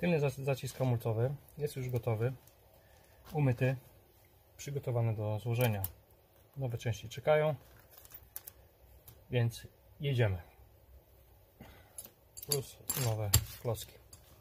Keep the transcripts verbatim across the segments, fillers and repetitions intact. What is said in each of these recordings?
Tylny zacisk hamulcowy jest już gotowy, umyty, przygotowany do złożenia. Nowe części czekają, więc jedziemy. Plus nowe klocki.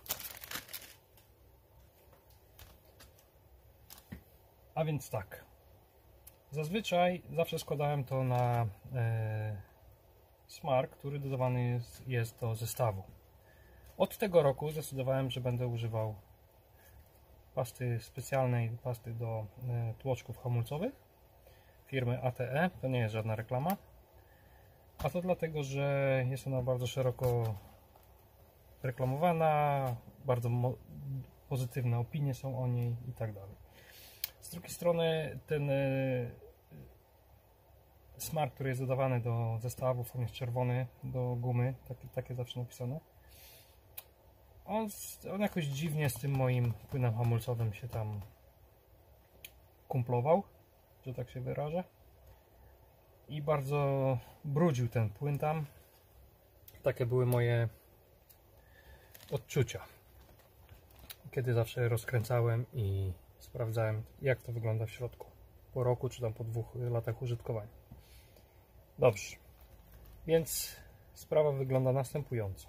A więc tak. Zazwyczaj zawsze składałem to na e, smar, który dodawany jest, jest do zestawu. Od tego roku zdecydowałem, że będę używał pasty specjalnej, pasty do e, tłoczków hamulcowych firmy A T E. To nie jest żadna reklama. A to dlatego, że jest ona bardzo szeroko reklamowana, bardzo pozytywne opinie są o niej i tak dalej. Z drugiej strony ten y, smar, który jest dodawany do zestawów, on jest czerwony, do gumy, takie, takie zawsze napisane. On, on jakoś dziwnie z tym moim płynem hamulcowym się tam kumplował, że tak się wyrażę. I bardzo brudził ten płyn tam. Takie były moje odczucia, kiedy zawsze rozkręcałem i sprawdzałem, jak to wygląda w środku po roku czy tam po dwóch latach użytkowania. Dobrze, więc sprawa wygląda następująco.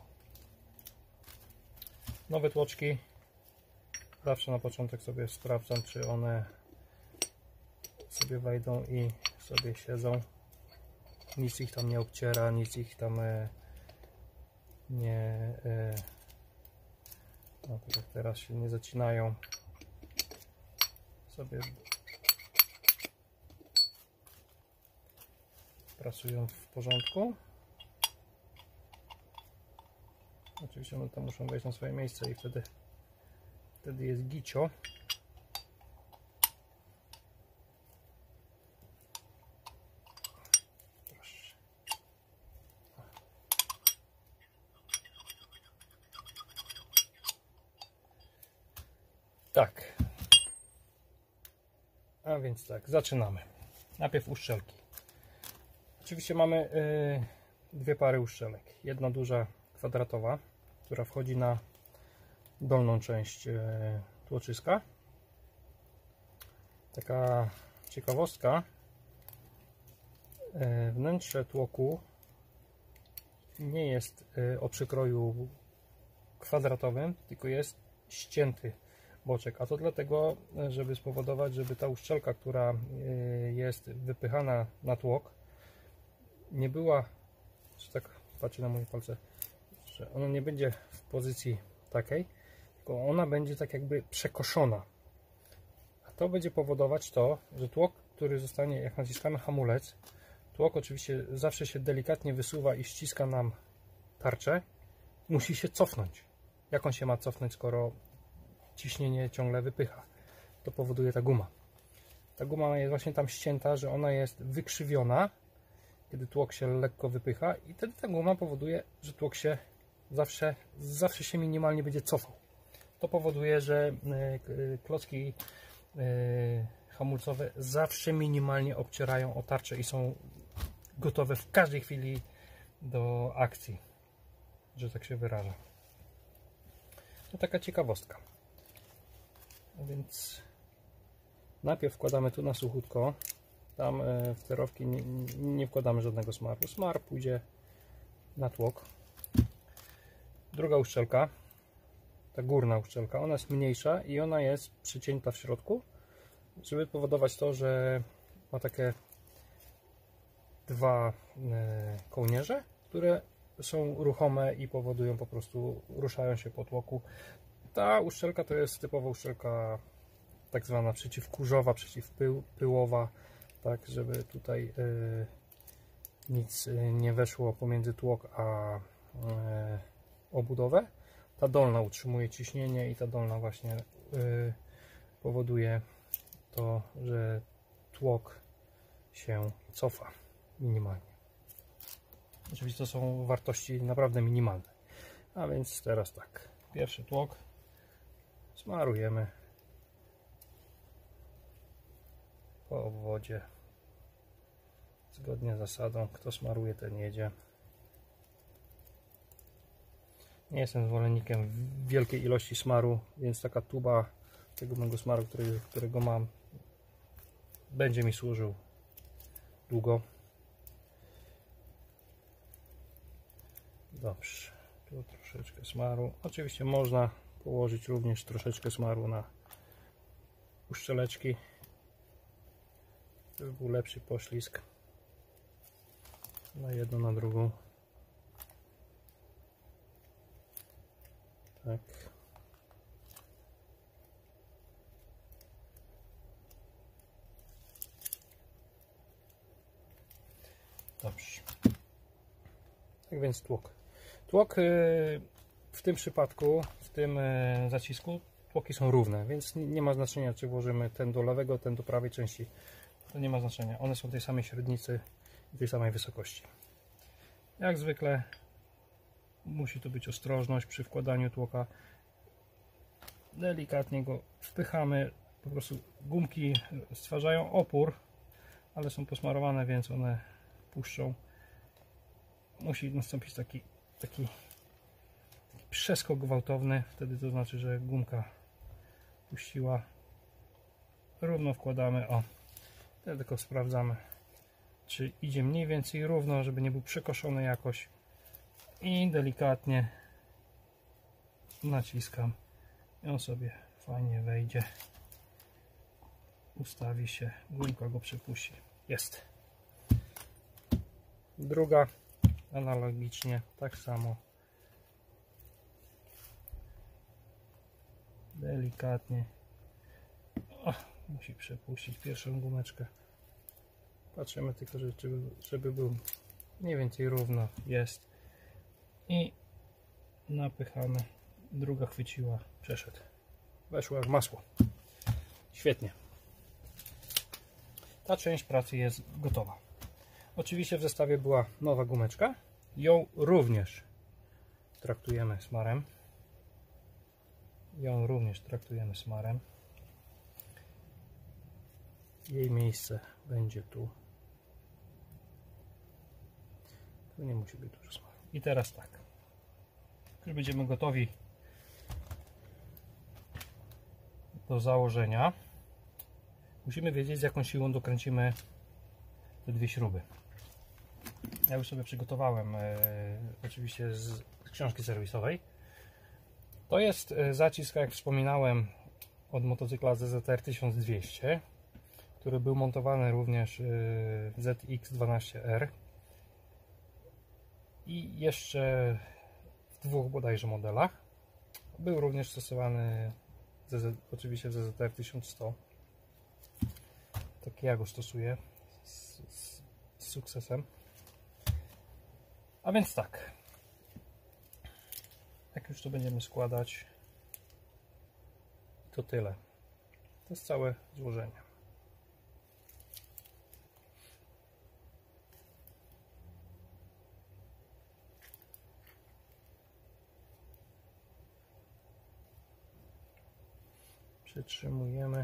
Nowe tłoczki zawsze na początek sobie sprawdzam, czy one sobie wejdą i sobie siedzą. Nic ich tam nie obciera, nic ich tam nie, no tak jak teraz się nie zacinają. Sobie pracują w porządku. Oczywiście one tam muszą wejść na swoje miejsce i wtedy wtedy jest gicio. Proszę. Tak. A więc tak, zaczynamy. Najpierw uszczelki. Oczywiście mamy y, dwie pary uszczelek. Jedna duża kwadratowa, która wchodzi na dolną część y, tłoczyska. Taka ciekawostka. Y, wnętrze tłoku nie jest y, o przykroju kwadratowym, tylko jest ścięty boczek, a to dlatego, żeby spowodować, żeby ta uszczelka, która jest wypychana na tłok, nie była, że tak patrzę na moje palce, że ona nie będzie w pozycji takiej, tylko ona będzie tak jakby przekoszona. A to będzie powodować to, że tłok, który zostanie, jak naciskamy hamulec, tłok oczywiście zawsze się delikatnie wysuwa i ściska nam tarczę, musi się cofnąć. Jak on się ma cofnąć, skoro ciśnienie ciągle wypycha? To powoduje ta guma. Ta guma jest właśnie tam ścięta, że ona jest wykrzywiona, kiedy tłok się lekko wypycha, i wtedy ta guma powoduje, że tłok się zawsze, zawsze się minimalnie będzie cofał. To powoduje, że klocki hamulcowe zawsze minimalnie obcierają o tarczę i są gotowe w każdej chwili do akcji, że tak się wyraża. To taka ciekawostka. A więc najpierw wkładamy tu na suchutko. Tam w te rowki nie, nie wkładamy żadnego smaru. Smar pójdzie na tłok. Druga uszczelka, ta górna uszczelka, ona jest mniejsza i ona jest przycięta w środku, żeby powodować to, że ma takie dwa kołnierze, które są ruchome i powodują, po prostu ruszają się po tłoku. Ta uszczelka to jest typowa uszczelka tak zwana przeciwkurzowa, przeciwpyłowa, tak żeby tutaj y, nic nie weszło pomiędzy tłok a y, obudowę. Ta dolna utrzymuje ciśnienie i ta dolna właśnie y, powoduje to, że tłok się cofa minimalnie. Oczywiście to są wartości naprawdę minimalne. A więc teraz tak, pierwszy tłok smarujemy po obwodzie zgodnie z zasadą, kto smaruje, ten jedzie. Nie jestem zwolennikiem wielkiej ilości smaru, więc taka tuba tego mojego smaru, który, którego mam, będzie mi służył długo. Dobrze, tu troszeczkę smaru. Oczywiście można położyć również troszeczkę smaru na uszczeleczki, żeby był lepszy poślizg na jedną, na drugą. Tak. Dobrze. Tak więc tłok. Tłok w tym przypadku, w tym zacisku, tłoki są równe, więc nie ma znaczenia, czy włożymy ten do lewego, ten do prawej części. To nie ma znaczenia. One są tej samej średnicy i tej samej wysokości. Jak zwykle musi tu być ostrożność przy wkładaniu tłoka. Delikatnie go wpychamy. Po prostu gumki stwarzają opór, ale są posmarowane, więc one puszczą. Musi nastąpić taki, taki, taki przeskok gwałtowny. Wtedy to znaczy, że gumka puściła. Równo wkładamy. O, teraz tylko sprawdzamy, czy idzie mniej więcej równo, żeby nie był przekoszony jakoś. I delikatnie naciskam i on sobie fajnie wejdzie, ustawi się, gumka go przepuści. Jest. Druga analogicznie tak samo, delikatnie. O, musi przepuścić pierwszą gumeczkę. Patrzymy tylko, żeby, żeby był mniej więcej równo. Jest. I napychamy. Druga chwyciła, przeszedł. Weszło jak masło. Świetnie. Ta część pracy jest gotowa. Oczywiście w zestawie była nowa gumeczka. Ją również traktujemy smarem. Ją również traktujemy smarem. Jej miejsce będzie tu. Tu nie musi być dużo smaru. I teraz tak. Już będziemy gotowi do założenia. Musimy wiedzieć, z jaką siłą dokręcimy te dwie śruby. Ja już sobie przygotowałem e, oczywiście z książki serwisowej. To jest zacisk, jak wspominałem, od motocykla Z Z R tysiąc dwieście, który był montowany również w Z X dwanaście R i jeszcze w dwóch bodajże modelach. Był również stosowany Z Z, oczywiście w Z Z R tysiąc sto. Tak ja go stosuję z, z, z sukcesem. A więc tak, jak już to będziemy składać, to tyle. To jest całe złożenie. Przytrzymujemy,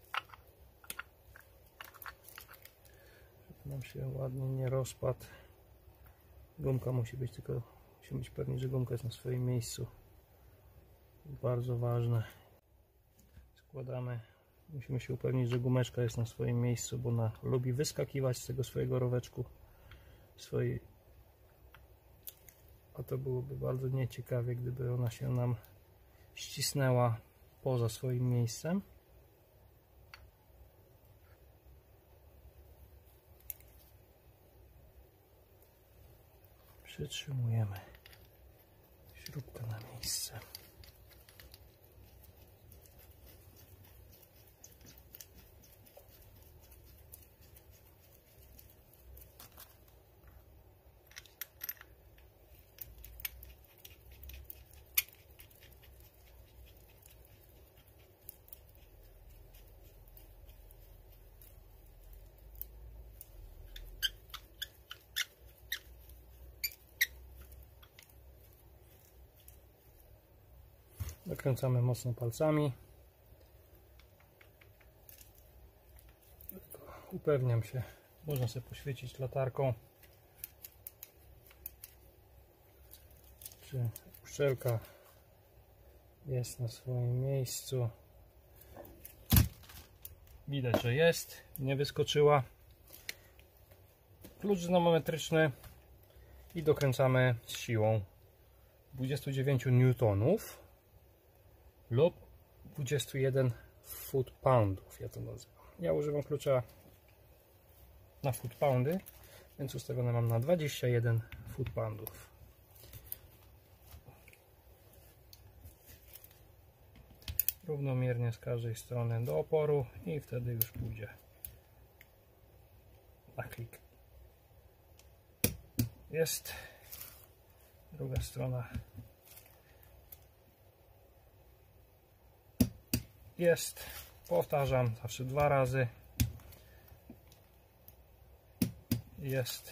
żeby nam się ładnie nie rozpadł. Gumka musi być, tylko musimy być pewni, że gumka jest na swoim miejscu. Bardzo ważne. Składamy. Musimy się upewnić, że gumeczka jest na swoim miejscu, bo ona lubi wyskakiwać z tego swojego roweczku. Swojej... A to byłoby bardzo nieciekawie, gdyby ona się nam ścisnęła poza swoim miejscem. Przytrzymujemy śrubkę na miejsce. Dokręcamy mocno palcami. Upewniam się, można sobie poświecić latarką, Czy uszczelka jest na swoim miejscu? Widać, że jest, nie wyskoczyła. Klucz dynamometryczny i dokręcamy z siłą dwadzieścia dziewięć newtonów lub dwadzieścia jeden foot-poundów, ja to nazywam. Ja używam klucza na foot-poundy, więc ustawione mam na dwadzieścia jeden foot-poundów. Równomiernie z każdej strony do oporu i wtedy już pójdzie na klik. Jest druga strona. Jest. Powtarzam zawsze dwa razy. Jest.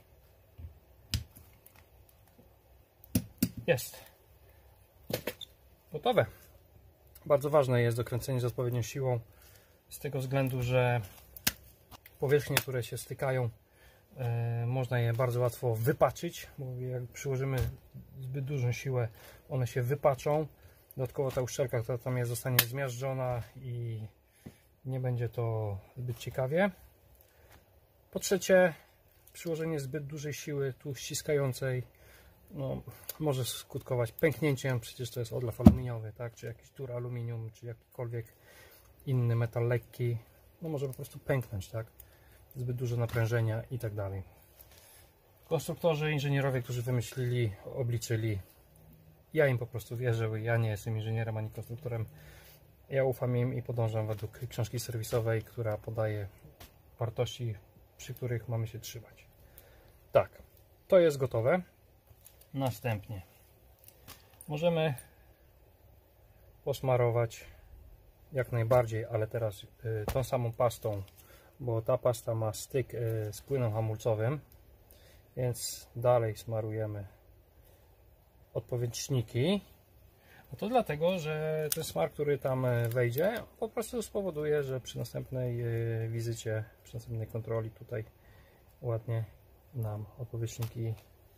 Jest. Gotowe. Bardzo ważne jest dokręcenie z odpowiednią siłą, z tego względu, że powierzchnie, które się stykają, e, można je bardzo łatwo wypaczyć, bo jak przyłożymy zbyt dużą siłę, one się wypaczą. Dodatkowo ta uszczelka, która tam jest, zostanie zmiażdżona i nie będzie to zbyt ciekawie. Po trzecie, przyłożenie zbyt dużej siły tu ściskającej no, może skutkować pęknięciem, przecież to jest odlew aluminiowy, tak? Czy jakiś dur aluminium, czy jakikolwiek inny metal lekki, no może po prostu pęknąć, tak? Zbyt dużo naprężenia i tak dalej. Konstruktorzy, inżynierowie, którzy wymyślili, obliczyli, ja im po prostu wierzę, ja nie jestem inżynierem ani konstruktorem, ja ufam im i podążam według książki serwisowej, która podaje wartości, przy których mamy się trzymać. Tak, to jest gotowe. Następnie możemy posmarować jak najbardziej, ale teraz y, tą samą pastą, bo ta pasta ma styk y, z płynem hamulcowym, więc dalej smarujemy odpowietrzniki. No to dlatego, że ten smar, który tam wejdzie, po prostu spowoduje, że przy następnej y, wizycie, przy następnej kontroli tutaj ładnie nam odpowietrzniki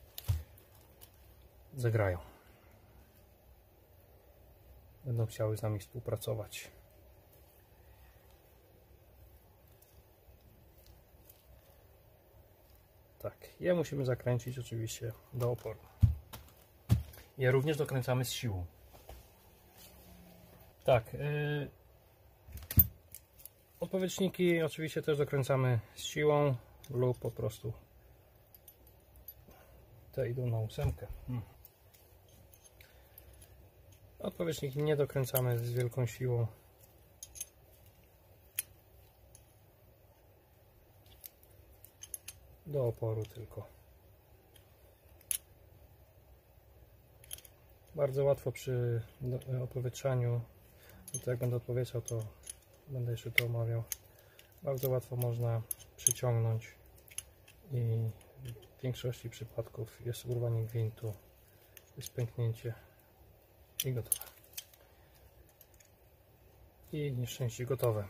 zagrają. Będą chciały z nami współpracować. Tak, je musimy zakręcić oczywiście do oporu. Je również dokręcamy z siłą. Tak, yy, odpowietrzniki oczywiście też dokręcamy z siłą lub po prostu te idą na ósemkę. Hmm. Odpowietrzniki nie dokręcamy z wielką siłą. Do oporu tylko. Bardzo łatwo przy opowietrzaniu, to jak będę odpowietrzał, to będę jeszcze to omawiał. Bardzo łatwo można przyciągnąć i w większości przypadków jest urwanie gwintu, jest pęknięcie i gotowe. I nieszczęście gotowe.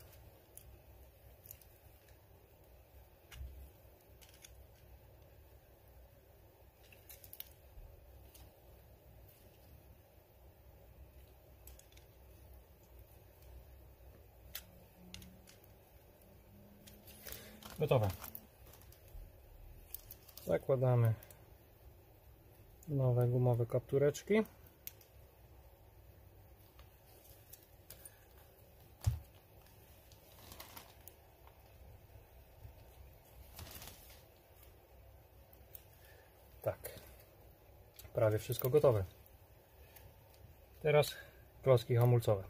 Gotowe. Zakładamy nowe gumowe kaptureczki. Tak. Prawie wszystko gotowe. Teraz klocki hamulcowe.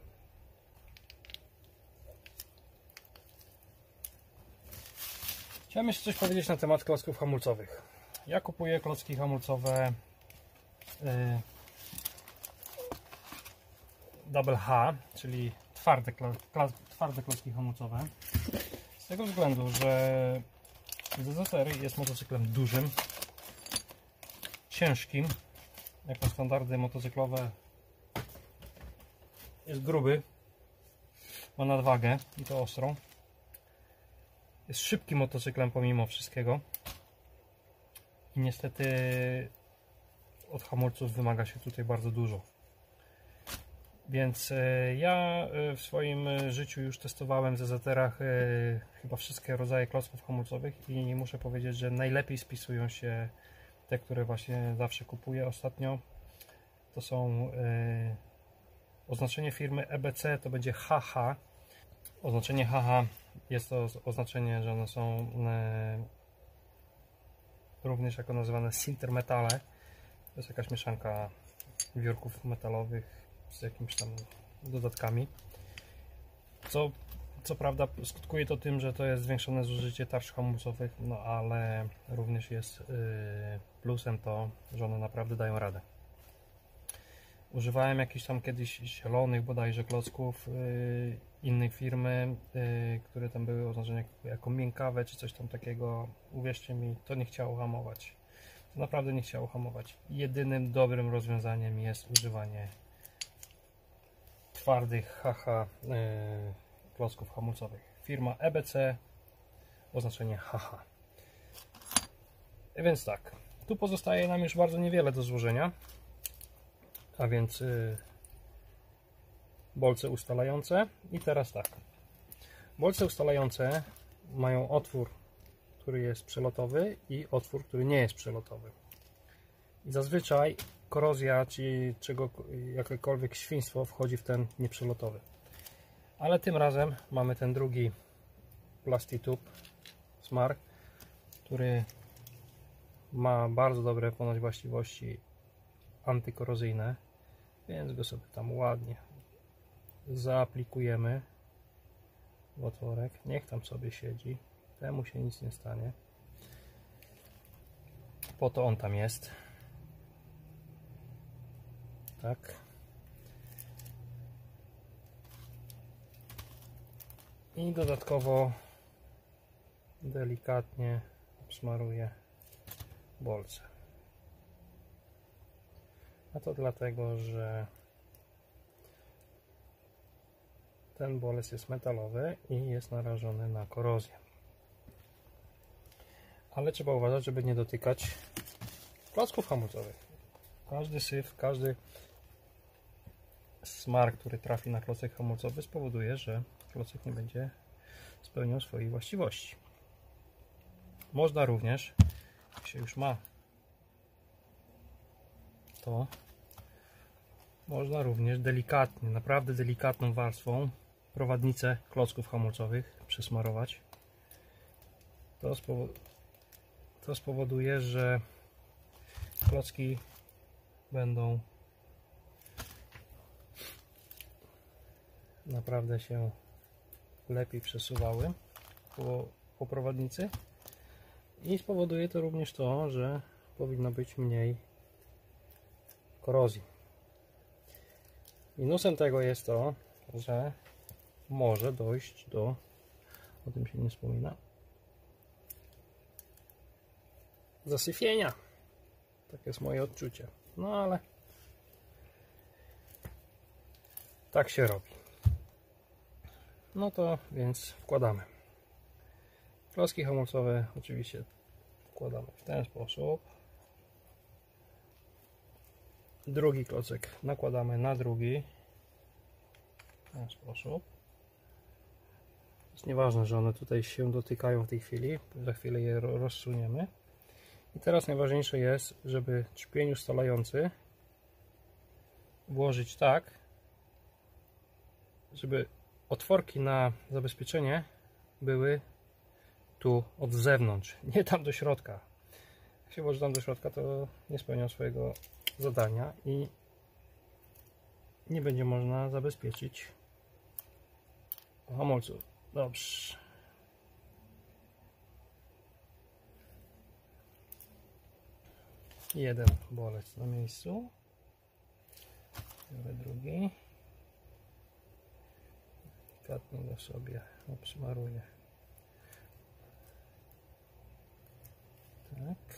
Chciałem jeszcze coś powiedzieć na temat klocków hamulcowych. Ja kupuję klocki hamulcowe yy, Double H, czyli twarde, twarde klocki hamulcowe. Z tego względu, że Z Z R jest motocyklem dużym, ciężkim, jak na standardy motocyklowe jest gruby, ma nadwagę i to ostrą. Jest szybkim motocyklem pomimo wszystkiego i niestety od hamulców wymaga się tutaj bardzo dużo. Więc ja w swoim życiu już testowałem w Z Z R-ach chyba wszystkie rodzaje klocków hamulcowych i muszę powiedzieć, że najlepiej spisują się te, które właśnie zawsze kupuję ostatnio. To są oznaczenie firmy E B C, to będzie H H. Oznaczenie H H jest to oznaczenie, że one są również jako nazywane sintermetale. To jest jakaś mieszanka wiórków metalowych z jakimiś tam dodatkami. Co, co prawda skutkuje to tym, że to jest zwiększone zużycie tarcz hamulcowych, no ale również jest yy, plusem to, że one naprawdę dają radę. Używałem jakichś tam kiedyś zielonych bodajże klocków yy, innej firmy, yy, które tam były oznaczone jako miękkawe czy coś tam takiego. Uwierzcie mi, to nie chciało hamować. To naprawdę nie chciało hamować. Jedynym dobrym rozwiązaniem jest używanie twardych H H yy, klocków hamulcowych. Firma E B C, oznaczenie H H. Więc tak, tu pozostaje nam już bardzo niewiele do złożenia, a więc yy, bolce ustalające. I teraz tak, bolce ustalające mają otwór, który jest przelotowy i otwór, który nie jest przelotowy. I zazwyczaj korozja czy czego, jakiekolwiek świństwo wchodzi w ten nieprzelotowy. Ale tym razem mamy ten drugi Plastitube Smart, który ma bardzo dobre ponoć właściwości antykorozyjne, więc go sobie tam ładnie zaaplikujemy w otworek. Niech tam sobie siedzi, temu się nic nie stanie. Po to on tam jest. Tak. I dodatkowo delikatnie obsmaruję bolce. A to dlatego, że ten bolec jest metalowy i jest narażony na korozję. Ale trzeba uważać, żeby nie dotykać klocków hamulcowych. Każdy syf, każdy smar, który trafi na klocek hamulcowy, spowoduje, że klocek nie będzie spełniał swoich właściwości. Można również, jak się już ma to, można również delikatnie, naprawdę delikatną warstwą prowadnicę klocków hamulcowych przesmarować. To, spowo to spowoduje, że klocki będą naprawdę się lepiej przesuwały po, po prowadnicy i spowoduje to również to, że powinno być mniej korozji. Minusem tego jest to, że może dojść do, o tym się nie wspomina, zasyfienia. Tak jest moje odczucie. No ale tak się robi. No to więc wkładamy. Klocki hamulcowe oczywiście wkładamy w ten sposób. Drugi klocek nakładamy na drugi w ten sposób. Jest nieważne, że one tutaj się dotykają w tej chwili. Za chwilę je rozsuniemy. I teraz najważniejsze jest, żeby czpień ustalający włożyć tak, żeby otworki na zabezpieczenie były tu od zewnątrz, nie tam do środka. Jak się włoży tam do środka, to nie spełnia swojego zadania i nie będzie można zabezpieczyć hamulców. Dobrze. Jeden bolec na miejscu. Biorę drugi. Delikatnie go sobie obsmaruję. Tak.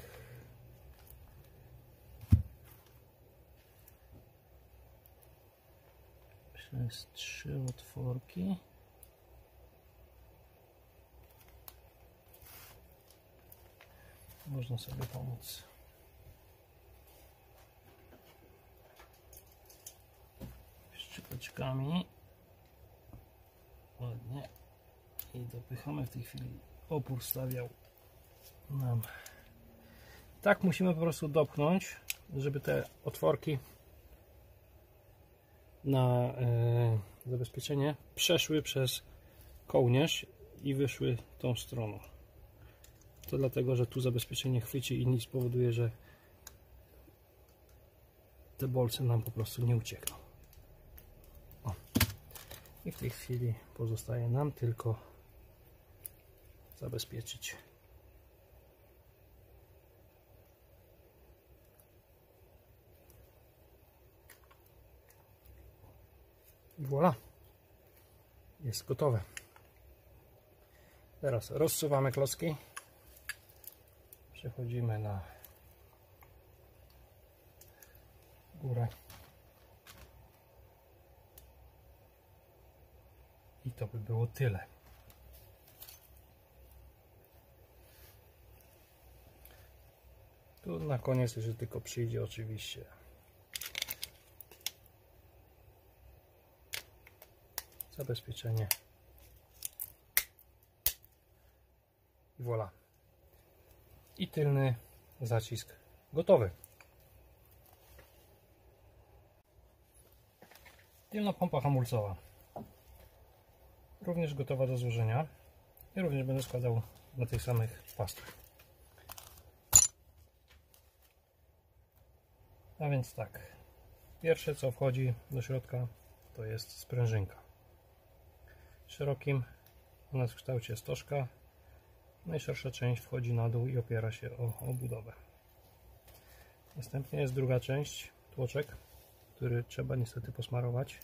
Przez trzy otworki. Można sobie pomóc Łapeczkami. Ładnie. I dopychamy. W tej chwili opór stawiał nam. Tak musimy po prostu dopchnąć, żeby te otworki na e, zabezpieczenie przeszły przez kołnierz i wyszły tą stroną. To dlatego, że tu zabezpieczenie chwyci i nic spowoduje, że te bolce nam po prostu nie uciekną. O. I w tej chwili pozostaje nam tylko zabezpieczyć i voilà, jest gotowe. Teraz rozsuwamy klocki, przechodzimy na górę i to by było tyle. Tu na koniec jeszcze tylko przyjdzie oczywiście zabezpieczenie i voilà. I tylny zacisk gotowy. Tylna pompa hamulcowa również gotowa do złożenia i również będę składał na tych samych pastach. A więc tak, pierwsze co wchodzi do środka to jest sprężynka. Szerokim, ona w kształcie stożka. Najszersza część wchodzi na dół i opiera się o obudowę. Następnie jest druga część, tłoczek, który trzeba niestety posmarować.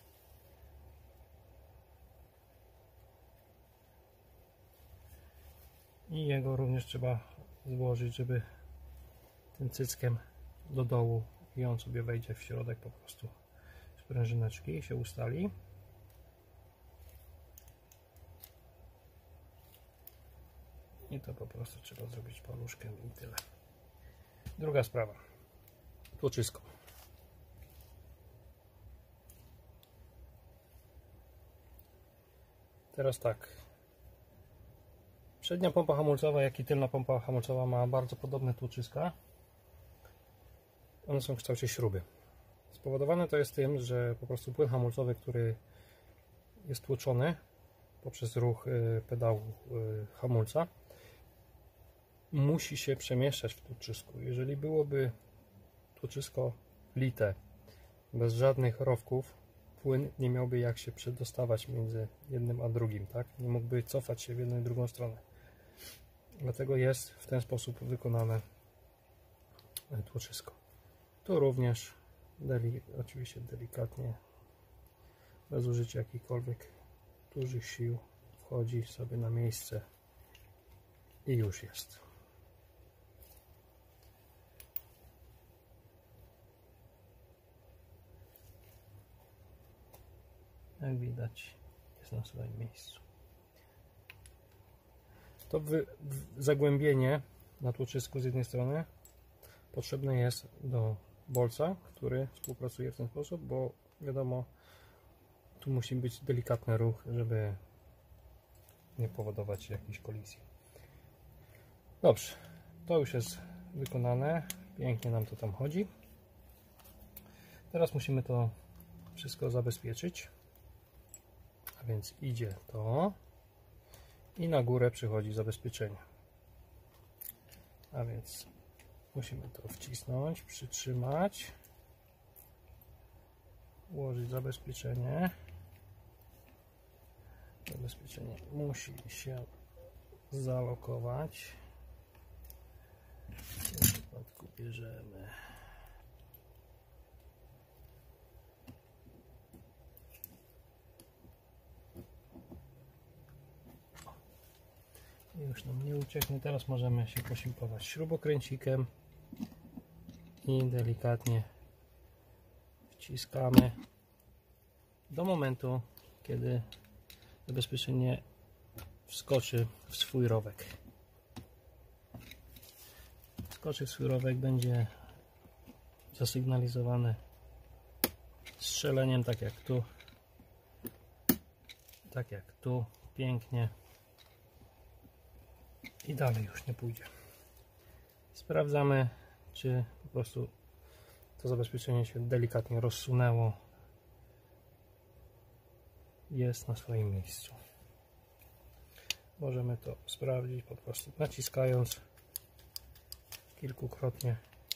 I jego również trzeba złożyć, żeby tym cyckiem do dołu i on sobie wejdzie w środek po prostu sprężyneczki i się ustali. I to po prostu trzeba zrobić paluszkiem i tyle. Druga sprawa. Tłoczysko. Teraz tak. Przednia pompa hamulcowa, jak i tylna pompa hamulcowa ma bardzo podobne tłoczyska. One są w kształcie śruby. Spowodowane to jest tym, że po prostu płyn hamulcowy, który jest tłoczony poprzez ruch pedału hamulca, musi się przemieszczać w tłoczysku. Jeżeli byłoby tłoczysko lite, bez żadnych rowków, płyn nie miałby jak się przedostawać między jednym a drugim, tak? Nie mógłby cofać się w jedną i drugą stronę. Dlatego jest w ten sposób wykonane tłoczysko. Tu również deli, oczywiście delikatnie, bez użycia jakichkolwiek dużych sił, wchodzi sobie na miejsce i już jest. Jak widać, jest na swoim miejscu. To wy, w, zagłębienie na tłoczysku z jednej strony potrzebne jest do bolca, który współpracuje w ten sposób, bo wiadomo, tu musi być delikatny ruch, żeby nie powodować jakiejś kolizji. Dobrze, to już jest wykonane, pięknie nam to tam chodzi. Teraz musimy to wszystko zabezpieczyć, a więc idzie to i na górę przychodzi zabezpieczenie. A więc musimy to wcisnąć, przytrzymać, ułożyć zabezpieczenie. Zabezpieczenie musi się zalokować. W tym przypadku bierzemy i już nam nie ucieknie. Teraz możemy się posiłkować śrubokręcikiem i delikatnie wciskamy do momentu, kiedy zabezpieczenie wskoczy w swój rowek. Wskoczy w swój rowek, będzie zasygnalizowane strzeleniem, tak jak tu Tak jak tu, pięknie. I dalej już nie pójdzie. Sprawdzamy, czy po prostu to zabezpieczenie się delikatnie rozsunęło. Jest na swoim miejscu. Możemy to sprawdzić po prostu naciskając kilkukrotnie.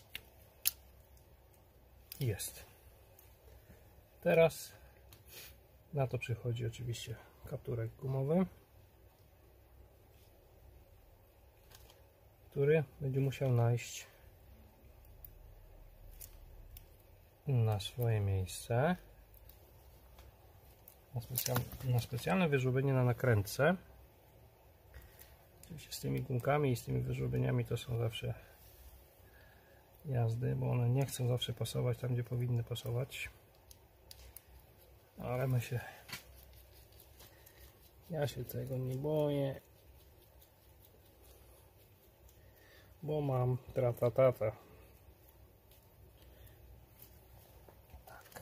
Jest. Teraz na to przychodzi oczywiście kapturek gumowy, który będzie musiał najść na swoje miejsce. Na specjalne, na specjalne wyżłobienie na nakrętce. Oczywiście z tymi gumkami i z tymi wyżłobieniami to są zawsze jazdy, bo one nie chcą zawsze pasować tam, gdzie powinny pasować. Ale my się... Ja się tego nie boję, bo mam tratatata. Tak.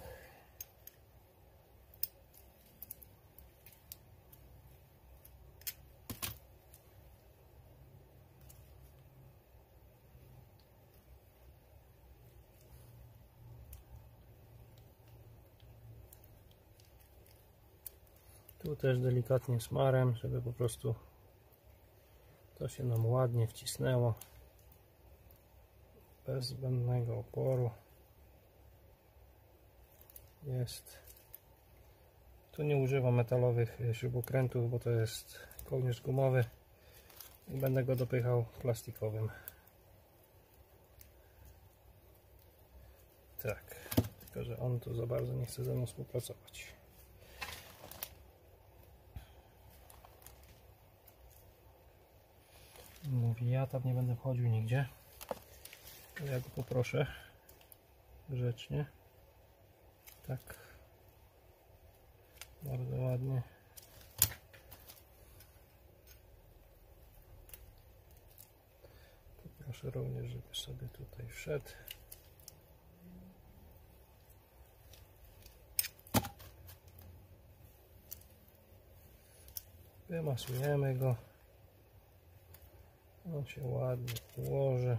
Tu też delikatnie smarem, żeby po prostu to się nam ładnie wcisnęło. Bez zbędnego oporu. Jest. Tu nie używam metalowych śrubokrętów, bo to jest kołnierz gumowy i będę go dopychał plastikowym. Tak, tylko że on tu za bardzo nie chce ze mną współpracować. Mówi, ja tam nie będę wchodził nigdzie. Ja go poproszę grzecznie. Tak. Bardzo ładnie. Poproszę również, żeby sobie tutaj wszedł. Wymasujemy go. On się ładnie ułoży.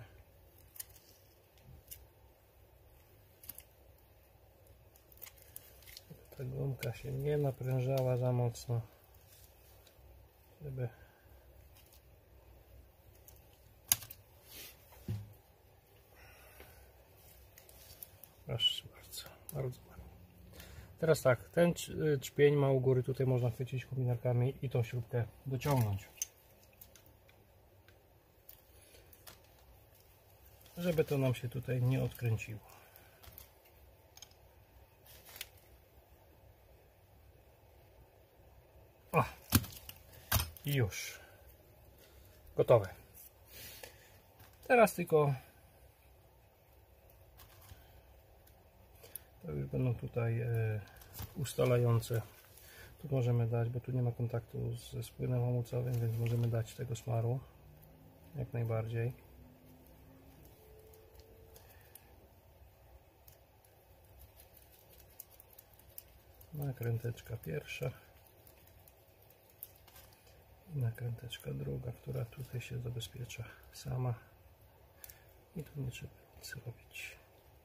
Ta gumka się nie naprężała za mocno, żeby proszę bardzo, bardzo ładnie. Teraz tak, ten czpień ma u góry, tutaj można chwycić kominiarkami i tą śrubkę dociągnąć, żeby to nam się tutaj nie odkręciło. O, i już gotowe. Teraz tylko to już będą tutaj e, ustalające. Tu możemy dać, bo tu nie ma kontaktu ze spłynem hamulcowym, więc możemy dać tego smaru jak najbardziej. Nakręteczka pierwsza i nakręteczka druga, która tutaj się zabezpiecza sama i tu nie trzeba nic robić.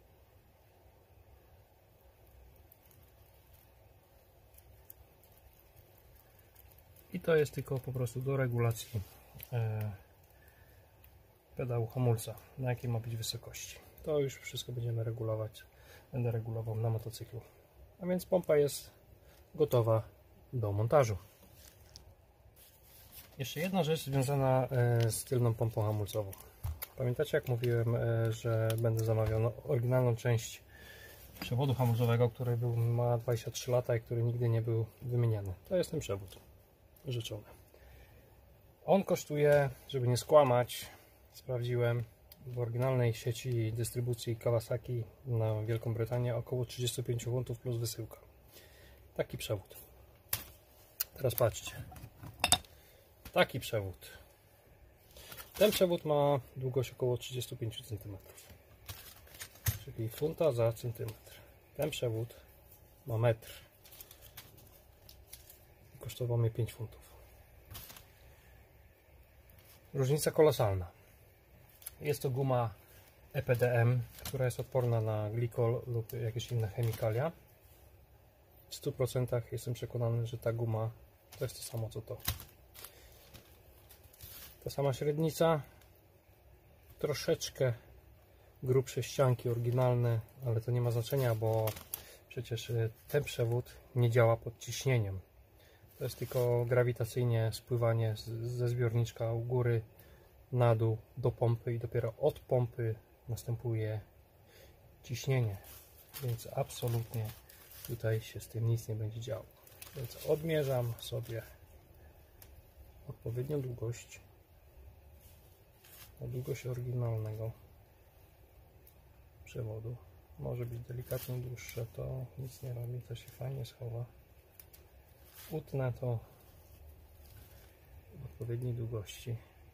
I to jest tylko po prostu do regulacji e, pedału hamulca, na jakiej ma być wysokości. To już wszystko będziemy regulować, będę regulował na motocyklu. A więc pompa jest gotowa do montażu. Jeszcze jedna rzecz związana z tylną pompą hamulcową. Pamiętacie, jak mówiłem, że będę zamawiał oryginalną część przewodu hamulcowego, który był, ma dwadzieścia trzy lata i który nigdy nie był wymieniany. To jest ten przewód rzeczony. On kosztuje, żeby nie skłamać, sprawdziłem, w oryginalnej sieci dystrybucji Kawasaki na Wielką Brytanię około trzydzieści pięć funtów plus wysyłka. Taki przewód. Teraz patrzcie. Taki przewód. Ten przewód ma długość około trzydzieści pięć centymetrów. Czyli funta za centymetr. Ten przewód ma metr. kosztował mnie pięć funtów. Różnica kolosalna. Jest to guma E P D M, która jest odporna na glikol lub jakieś inne chemikalia. W stu procentach jestem przekonany, że ta guma to jest to samo co to. Ta sama średnica, troszeczkę grubsze ścianki oryginalne, ale to nie ma znaczenia, bo przecież ten przewód nie działa pod ciśnieniem. To jest tylko grawitacyjnie spływanie ze zbiorniczka u góry na dół do pompy i dopiero od pompy następuje ciśnienie, więc absolutnie tutaj się z tym nic nie będzie działo. Więc odmierzam sobie odpowiednią długość na długość oryginalnego przewodu. Może być delikatnie dłuższe, to nic nie robi, to się fajnie schowa. Utnę to w odpowiedniej długości.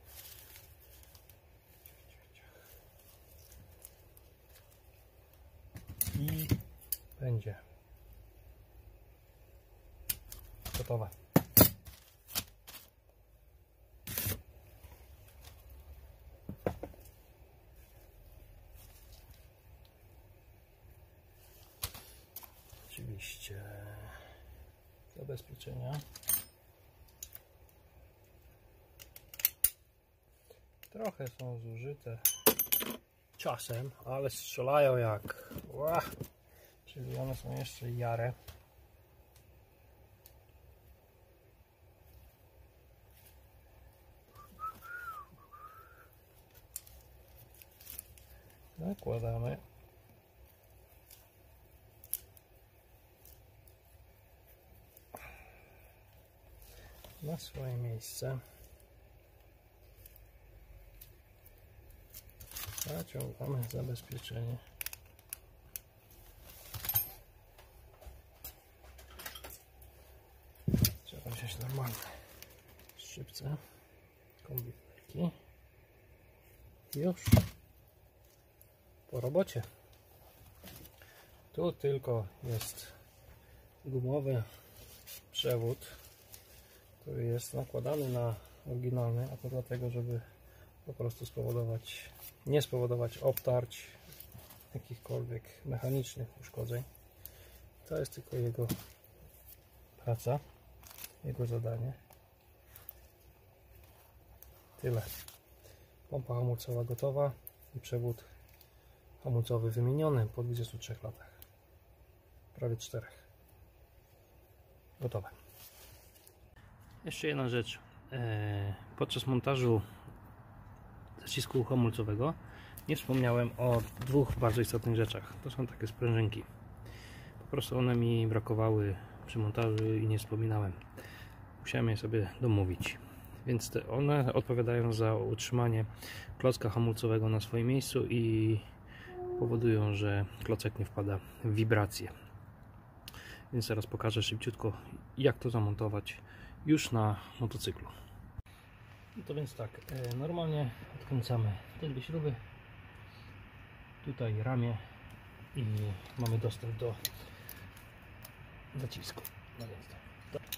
I będzie gotowe. Oczywiście zabezpieczenia. Trochę są zużyte czasem, ale strzelają jak ła, czyli one są jeszcze jare. Nakładamy na swoje miejsce. Zaciągamy zabezpieczenie. Trzeba wziąć normalne szczypce, kombinerki. Już po robocie. Tu tylko jest gumowy przewód, który jest nakładany na oryginalny, a to dlatego, żeby po prostu spowodować, nie spowodować obtarć, jakichkolwiek mechanicznych uszkodzeń. To jest tylko jego praca, jego zadanie. Tyle. Pompa hamulcowa gotowa i przewód hamulcowy wymieniony po dwudziestu trzech latach. Prawie czterech. Gotowe. Jeszcze jedna rzecz. Podczas montażu zacisku hamulcowego nie wspomniałem o dwóch bardzo istotnych rzeczach. To są takie sprężynki. Po prostu one mi brakowały przy montażu i nie wspominałem. Musiałem je sobie domówić. Więc te one odpowiadają za utrzymanie klocka hamulcowego na swoim miejscu i powodują, że klocek nie wpada w wibrację. Więc teraz pokażę szybciutko, jak to zamontować już na motocyklu. No to więc tak, normalnie odkręcamy te dwie śruby, tutaj ramię i mamy dostęp do zacisku. No więc tak.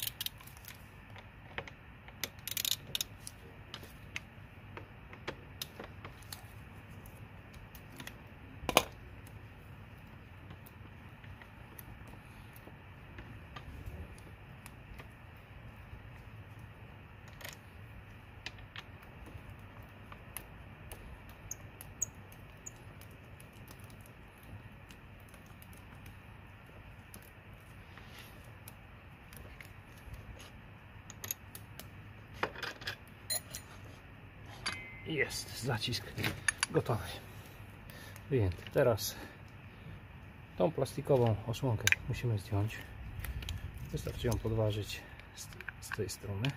Jest zacisk gotowy, wyjęty. Teraz tą plastikową osłonkę musimy zdjąć. Wystarczy ją podważyć z, z tej strony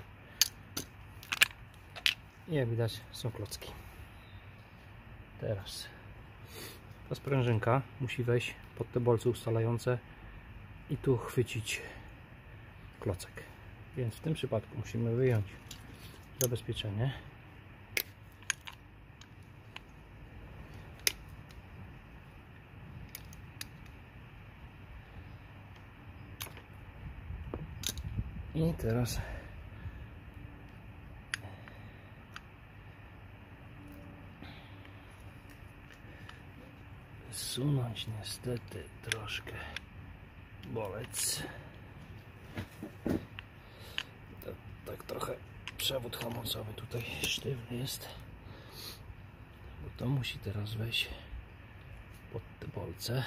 i jak widać są klocki. Teraz ta sprężynka musi wejść pod te bolce ustalające i tu chwycić klocek, więc w tym przypadku musimy wyjąć zabezpieczenie. I teraz zsunąć niestety troszkę bolec. Tak trochę przewód hamulcowy tutaj sztywny jest, bo to musi teraz wejść pod te bolce.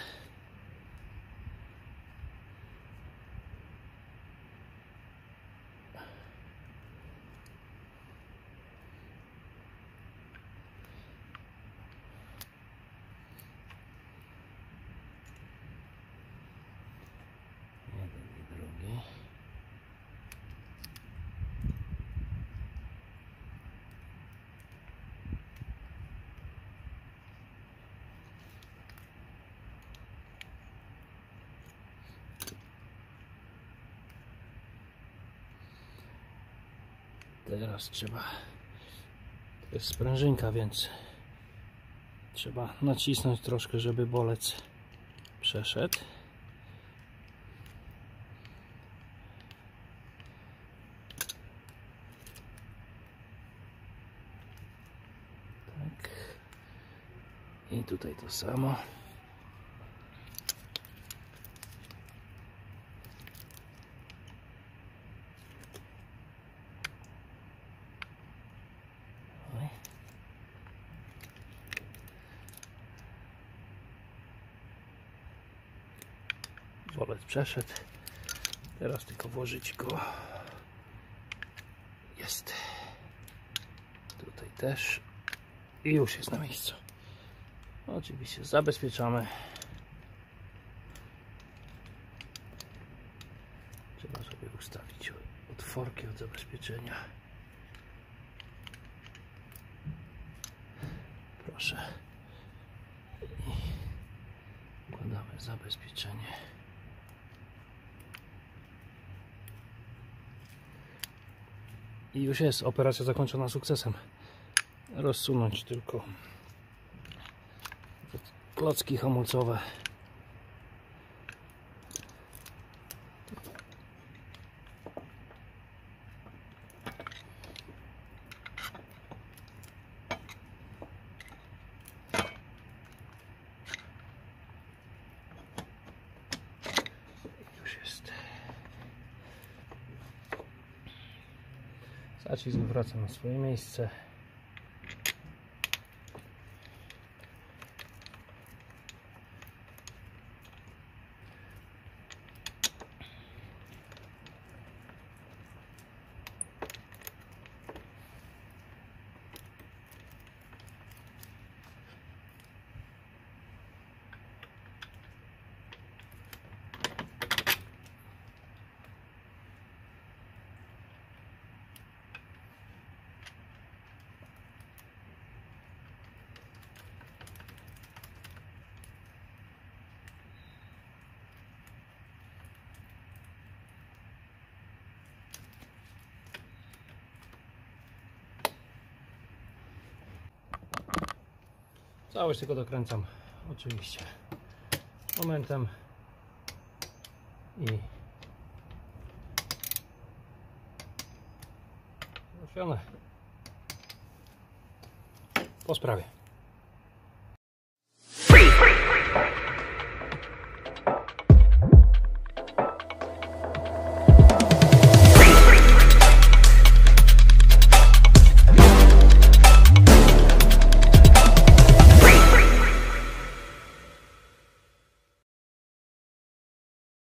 Teraz trzeba, to jest sprężynka, więc trzeba nacisnąć troszkę, żeby bolec przeszedł. Tak. I tutaj to samo. Bolec przeszedł. Teraz tylko włożyć go. Jest. Tutaj też. I już jest na miejscu. Oczywiście zabezpieczamy. Trzeba sobie ustawić otworki od zabezpieczenia. Proszę. I układamy zabezpieczenie. I już jest operacja zakończona sukcesem. Rozsunąć tylko klocki hamulcowe. Już jest. Zacisk wraca na swoje miejsce. Całość tylko dokręcam oczywiście momentem i załatwione po sprawie.